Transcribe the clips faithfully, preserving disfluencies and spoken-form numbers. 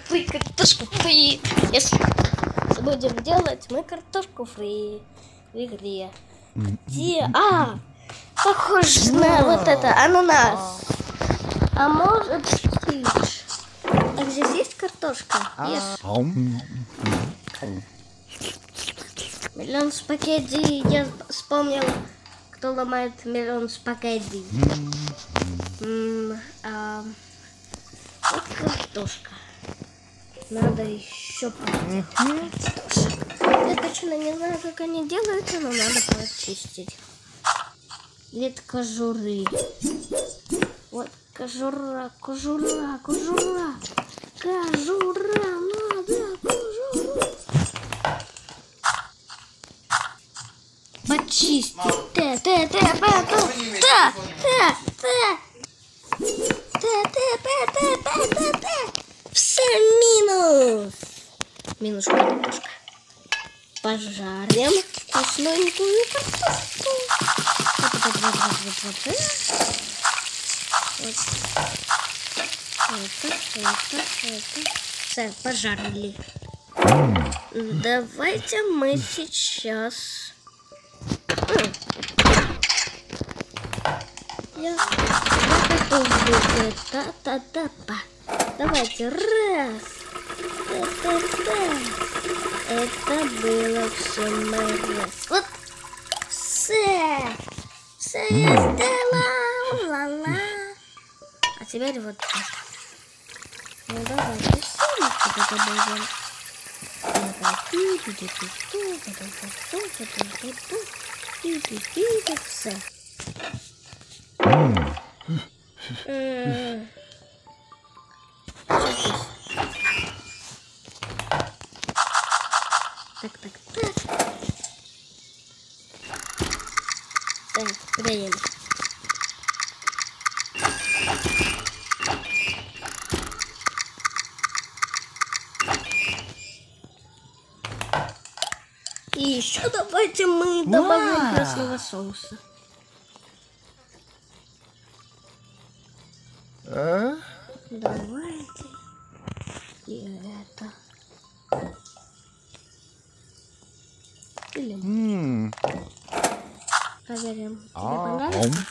фри, картошку фри. Если будем делать мы картошку фри в игре. Где? А, похоже на вот это, ананас. А может быть... А здесь есть картошка? Ешь. Миллион спагетти. Я вспомнил, кто ломает миллион спагетти. М-м, а, вот картошка. Надо еще поделать картошек. Я точно не знаю, как они делаются, но надо почистить. Вид кожуры. Вот кожура, кожура, кожура. Кожура, надо кожуру. Почистить. Т, Т, Т, П, Т, Т, Т, Т. Т, Т, П, Т, П, Т, Т. Все минус. Минус картошка. Пожарим вкусненькую картошку. Вот, вот, вот, вот, вот, вот. Вот. Это, это, это. Все, пожарили. Давайте мы сейчас... Я готовлю. Та-та-та-та. Давайте, раз. Та-та-та. Это было все мое. Вот. Все. Все я сделала. Ла-ла. А теперь вот так. Ну давайте все это будем. Все. Так, так, так. Так, проверим. И еще давайте мы добавим красного соуса. А? Давайте. И это. Или М. проверим. Тебе А. понравится?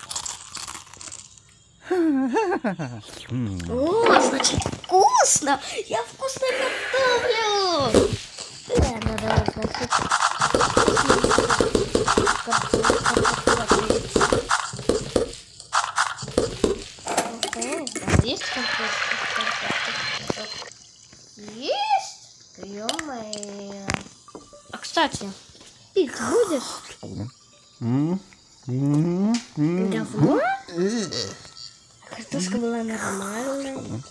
О, значит вкусно! Я вкусно готовлю! Да, надо вот есть картошка? Есть? Ё-моё. А кстати, пить будешь? Давно? Картошка была нормальная.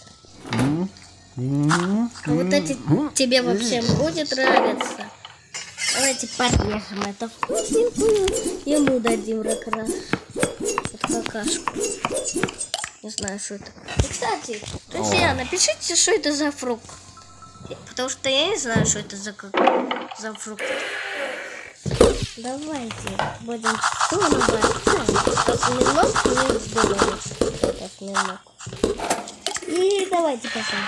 А вот эти тебе вообще будет нравиться. Давайте порежем это вкусненькую. Ему дадим как раз. Вот какашку. Не знаю, что это. И, кстати, друзья, напишите, что это за фрукт. Потому что я не знаю, что это за, как... за фрукт. Давайте будем сунуть. Осьминог не сделали. Осьминог. И давайте посмотрим.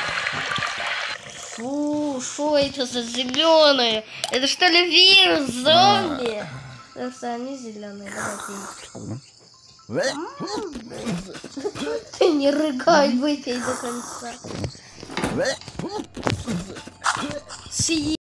Фу, что это за зеленые? Это что ли вирус, зомби? Потому что они зеленые. Давайте. Ты не рыгай, выпей до конца.